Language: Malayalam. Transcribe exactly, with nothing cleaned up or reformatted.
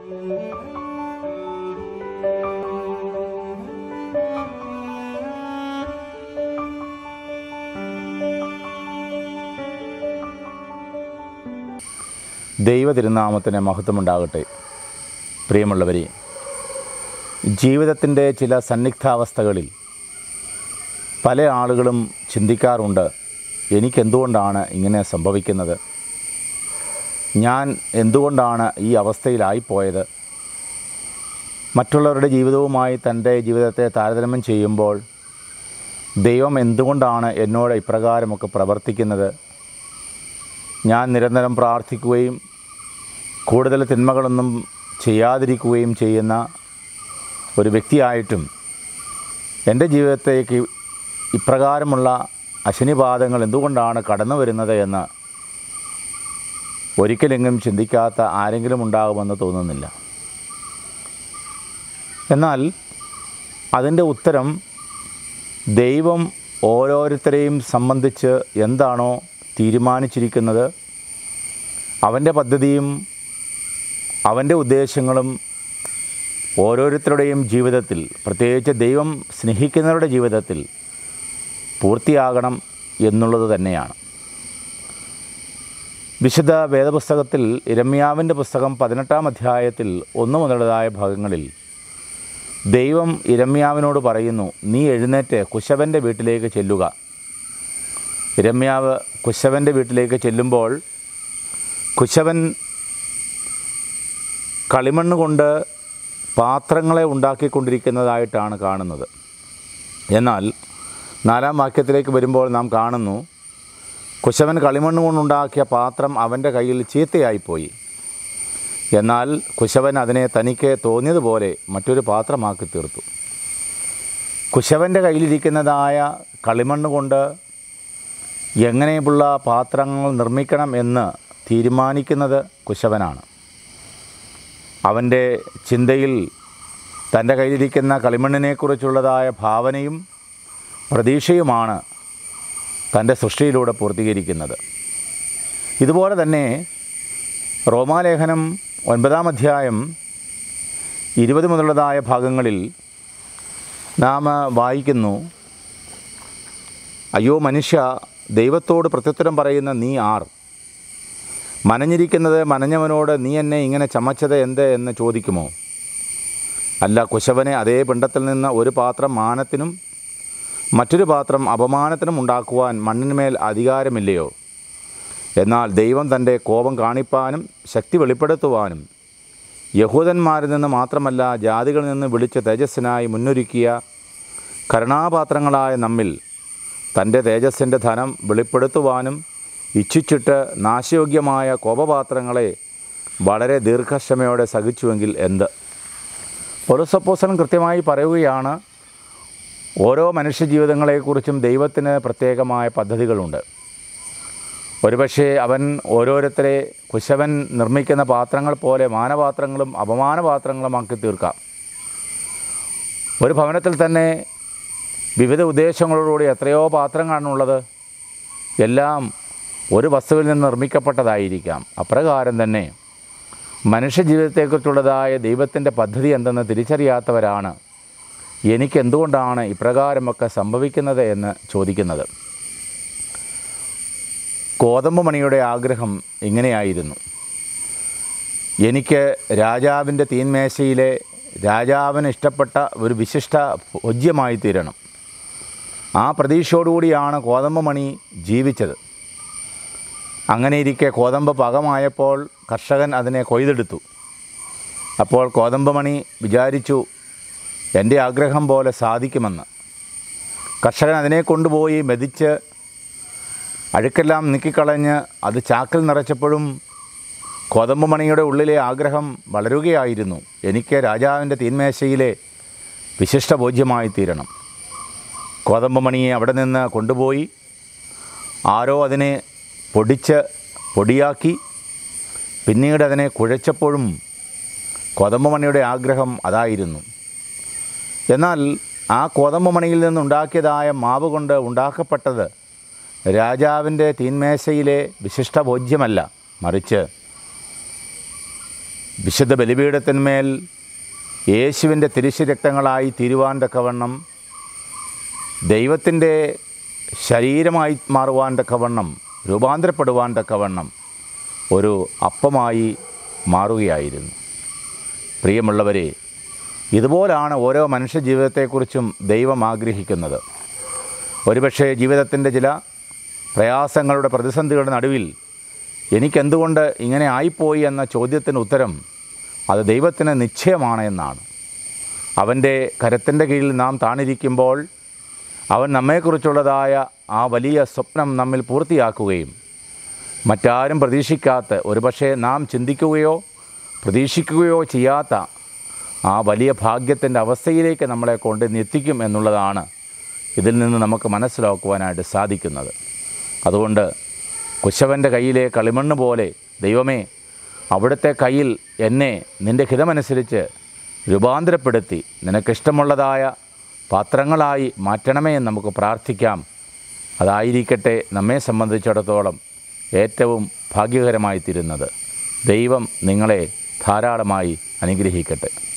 ദൈവ തിരുനാമത്തിന് മഹത്വമുണ്ടാകട്ടെ. പ്രിയമുള്ളവരെ, ജീവിതത്തിൻ്റെ ചില സന്നിഗ്ധാവസ്ഥകളിൽ പല ആളുകളും ചിന്തിക്കാറുണ്ട്, എനിക്കെന്തുകൊണ്ടാണ് ഇങ്ങനെ സംഭവിക്കുന്നത്, ഞാൻ എന്തുകൊണ്ടാണ് ഈ അവസ്ഥയിലായിപ്പോയത്. മറ്റുള്ളവരുടെ ജീവിതവുമായി തൻ്റെ ജീവിതത്തെ താരതമ്യം ചെയ്യുമ്പോൾ ദൈവം എന്തുകൊണ്ടാണ് എന്നോട് ഇപ്രകാരമൊക്കെ പ്രവർത്തിക്കുന്നത്. ഞാൻ നിരന്തരം പ്രാർത്ഥിക്കുകയും കൂടുതൽ തിന്മകളൊന്നും ചെയ്യാതിരിക്കുകയും ചെയ്യുന്ന ഒരു വ്യക്തിയായിട്ടും എൻ്റെ ജീവിതത്തേക്ക് ഇപ്രകാരമുള്ള അശനിപാതങ്ങൾ എന്തുകൊണ്ടാണ് കടന്നു വരുന്നത് എന്ന് ഒരിക്കലെങ്കിലും ചിന്തിക്കാത്ത ആരെങ്കിലും ഉണ്ടാകുമെന്ന് തോന്നുന്നില്ല. എന്നാൽ അതിൻ്റെ ഉത്തരം ദൈവം ഓരോരുത്തരെയും സംബന്ധിച്ച് എന്താണോ തീരുമാനിച്ചിരിക്കുന്നത്, അവൻ്റെ പദ്ധതിയും അവൻ്റെ ഉദ്ദേശങ്ങളും ഓരോരുത്തരുടെയും ജീവിതത്തിൽ, പ്രത്യേകിച്ച് ദൈവം സ്നേഹിക്കുന്നവരുടെ ജീവിതത്തിൽ പൂർത്തിയാകണം എന്നുള്ളത് തന്നെയാണ്. വിശുദ്ധ വേദപുസ്തകത്തിൽ യിരെമ്യാവിൻ്റെ പുസ്തകം പതിനെട്ടാം അധ്യായത്തിൽ ഒന്ന് മുതലുള്ളതായ ഭാഗങ്ങളിൽ ദൈവം യിരെമ്യാവിനോട് പറയുന്നു, നീ എഴുന്നേറ്റ് കുശവൻ്റെ വീട്ടിലേക്ക് ചെല്ലുക. യിരെമ്യാവ് കുശവൻ്റെ വീട്ടിലേക്ക് ചെല്ലുമ്പോൾ കുശവൻ കളിമണ്ണ് കൊണ്ട് പാത്രങ്ങളെ ഉണ്ടാക്കിക്കൊണ്ടിരിക്കുന്നതായിട്ടാണ് കാണുന്നത്. എന്നാൽ നാലാം വാക്യത്തിലേക്ക് വരുമ്പോൾ നാം കാണുന്നു, കുശവൻ കളിമണ്ണ് കൊണ്ടുണ്ടാക്കിയ പാത്രം അവൻ്റെ കയ്യിൽ ചീത്തയായിപ്പോയി. എന്നാൽ കുശവൻ അതിനെ തനിക്ക് തോന്നിയതുപോലെ മറ്റൊരു പാത്രമാക്കി തീർത്തു. കുശവൻ്റെ കയ്യിലിരിക്കുന്നതായ കളിമണ്ണ് കൊണ്ട് എങ്ങനെയുള്ള പാത്രങ്ങൾ നിർമ്മിക്കണം എന്ന് തീരുമാനിക്കുന്നത് കുശവനാണ്. അവൻ്റെ ചിന്തയിൽ തൻ്റെ കയ്യിലിരിക്കുന്ന കളിമണ്ണിനെക്കുറിച്ചുള്ളതായ ഭാവനയും പ്രതീക്ഷയുമാണ് തൻ്റെ സൃഷ്ടിയിലൂടെ പൂർത്തീകരിക്കുന്നത്. ഇതുപോലെ തന്നെ റോമാലേഖനം ഒൻപതാം അധ്യായം ഇരുപത് മുതലുള്ളതായ ഭാഗങ്ങളിൽ നാം വായിക്കുന്നു, അയ്യോ മനുഷ്യ, ദൈവത്തോട് പ്രത്യുത്തരം പറയുന്ന നീ ആർ? മനഞ്ഞിരിക്കുന്നത് മനഞ്ഞവനോട് നീ എന്നെ ഇങ്ങനെ ചമച്ചത് എന്ത് എന്ന് ചോദിക്കുമോ? അല്ല, കുശവനെ അതേ പിണ്ടത്തിൽ നിന്ന് ഒരു പാത്രം മാനത്തിനും മറ്റൊരു പാത്രം അപമാനത്തിനും ഉണ്ടാക്കുവാൻ മണ്ണിന്മേൽ അധികാരമില്ലയോ? എന്നാൽ ദൈവം തൻ്റെ കോപം കാണിപ്പാനും ശക്തി വെളിപ്പെടുത്തുവാനും യഹൂദന്മാരിൽ നിന്ന് മാത്രമല്ല ജാതികളിൽ നിന്ന് വിളിച്ച തേജസ്സിനായി മുന്നൊരുക്കിയ കരുണാപാത്രങ്ങളായ നമ്മിൽ തൻ്റെ തേജസ്സിൻ്റെ ധനം വെളിപ്പെടുത്തുവാനും ഇച്ഛിച്ചിട്ട് നാശയോഗ്യമായ കോപപാത്രങ്ങളെ വളരെ ദീർഘക്ഷമയോടെ സഹിച്ചുവെങ്കിൽ എന്ത്? പൗലോസ് അപ്പോസ്തലൻ കൃത്യമായി പറയുകയാണ്, ഓരോ മനുഷ്യജീവിതങ്ങളെക്കുറിച്ചും ദൈവത്തിന് പ്രത്യേകമായ പദ്ധതികളുണ്ട്. ഒരുപക്ഷെ അവൻ ഓരോരുത്തരെ കുശവൻ നിർമ്മിക്കുന്ന പാത്രങ്ങൾ പോലെ മാനപാത്രങ്ങളും അപമാനപാത്രങ്ങളുമാക്കി തീർക്കാം. ഒരു ഭവനത്തിൽ തന്നെ വിവിധ ഉദ്ദേശങ്ങളോടുകൂടി എത്രയോ പാത്രങ്ങളാണുള്ളത്. എല്ലാം ഒരു വസ്തുവിൽ നിന്ന് നിർമ്മിക്കപ്പെട്ടതായിരിക്കാം. അപ്രകാരം തന്നെ മനുഷ്യജീവിതത്തെക്കുറിച്ചുള്ളതായ ദൈവത്തിൻ്റെ പദ്ധതി എന്തെന്ന് തിരിച്ചറിയാത്തവരാണ് എനിക്കെന്തുകൊണ്ടാണ് ഇപ്രകാരമൊക്കെ സംഭവിക്കുന്നത് എന്ന് ചോദിക്കുന്നത്. കോതമ്പ് മണിയുടെ ആഗ്രഹം ഇങ്ങനെയായിരുന്നു, എനിക്ക് രാജാവിൻ്റെ തീന്മേശയിലെ രാജാവിന് ഇഷ്ടപ്പെട്ട ഒരു വിശിഷ്ട ഭോജ്യമായി തീരണം. ആ പ്രതീക്ഷയോടുകൂടിയാണ് കോതമ്പ് മണി ജീവിച്ചത്. അങ്ങനെയിരിക്കെ കോതമ്പ് പാകമായപ്പോൾ കർഷകൻ അതിനെ കൊയ്തെടുത്തു. അപ്പോൾ കോതമ്പ് മണി വിചാരിച്ചു, എൻ്റെ ആഗ്രഹം പോലെ സാധിക്കുമെന്ന്. കർഷകൻ അതിനെ കൊണ്ടുപോയി മെതിച്ച് അഴുക്കെല്ലാം നീക്കിക്കളഞ്ഞ് അത് ചാക്കിൽ നിറച്ചപ്പോഴും കോതമ്പ് മണിയുടെ ഉള്ളിലെ ആഗ്രഹം വളരുകയായിരുന്നു, എനിക്ക് രാജാവിൻ്റെ തീന്മേശയിലെ വിശിഷ്ട ഭോജ്യമായി തീരണം. കോതമ്പ് മണിയെ അവിടെ നിന്ന് കൊണ്ടുപോയി ആരോ അതിനെ പൊടിച്ച് പൊടിയാക്കി പിന്നീട് അതിനെ കുഴച്ചപ്പോഴും കോതമ്പ് മണിയുടെ ആഗ്രഹം അതായിരുന്നു. എന്നാൽ ആ കോതമ്പ് മണിയിൽ നിന്നുണ്ടാക്കിയതായ മാവ് കൊണ്ട് ഉണ്ടാക്കപ്പെട്ടത് രാജാവിൻ്റെ തീന്മേശയിലെ വിശിഷ്ട ഭോജ്യമല്ല, മറിച്ച് വിശുദ്ധ ബലിപീഠത്തിന്മേൽ യേശുവിൻ്റെ തിരുശരക്തങ്ങളായി തീരുവാൻ തക്കവണ്ണം, ദൈവത്തിൻ്റെ ശരീരമായി മാറുവാൻ തക്കവണ്ണം, രൂപാന്തരപ്പെടുവാൻ തക്കവണ്ണം ഒരു അപ്പമായി മാറുകയായിരുന്നു. പ്രിയമുള്ളവരെ, ഇതുപോലാണ് ഓരോ മനുഷ്യ ജീവിതത്തെക്കുറിച്ചും ദൈവം ആഗ്രഹിക്കുന്നത്. ഒരുപക്ഷെ ജീവിതത്തിൻ്റെ ചില പ്രയാസങ്ങളുടെ പ്രതിസന്ധികളുടെ നടുവിൽ എനിക്കെന്തുകൊണ്ട് ഇങ്ങനെ ആയിപ്പോയി എന്ന ചോദ്യത്തിന് ഉത്തരം അത് ദൈവത്തിന് നിശ്ചയമാണ് എന്നാണ്. അവൻ്റെ കരത്തിൻ്റെ കീഴിൽ നാം താണിരിക്കുമ്പോൾ അവൻ നമ്മെക്കുറിച്ചുള്ളതായ ആ വലിയ സ്വപ്നം നമ്മിൽ പൂർത്തിയാക്കുകയും മറ്റാരും പ്രതീക്ഷിക്കാത്ത, ഒരുപക്ഷെ നാം ചിന്തിക്കുകയോ പ്രതീക്ഷിക്കുകയോ ചെയ്യാത്ത ആ വലിയ ഭാഗ്യത്തിൻ്റെ അവസ്ഥയിലേക്ക് നമ്മളെ കൊണ്ട് എത്തിക്കും എന്നുള്ളതാണ് ഇതിൽ നിന്ന് നമുക്ക് മനസ്സിലാക്കുവാനായിട്ട് സാധിക്കുന്നത്. അതുകൊണ്ട് കുശവൻ്റെ കയ്യിലെ കളിമണ്ണ് പോലെ ദൈവമേ, അവിടുത്തെ കയ്യിൽ എന്നെ നിൻ്റെ ഹിതമനുസരിച്ച് രൂപാന്തരപ്പെടുത്തി നിനക്കിഷ്ടമുള്ളതായ പാത്രങ്ങളായി മാറ്റണമേ എന്ന് നമുക്ക് പ്രാർത്ഥിക്കാം. അതായിരിക്കട്ടെ നമ്മെ സംബന്ധിച്ചിടത്തോളം ഏറ്റവും ഭാഗ്യകരമായി തീരുന്നത്. ദൈവം നിങ്ങളെ ധാരാളമായി അനുഗ്രഹിക്കട്ടെ.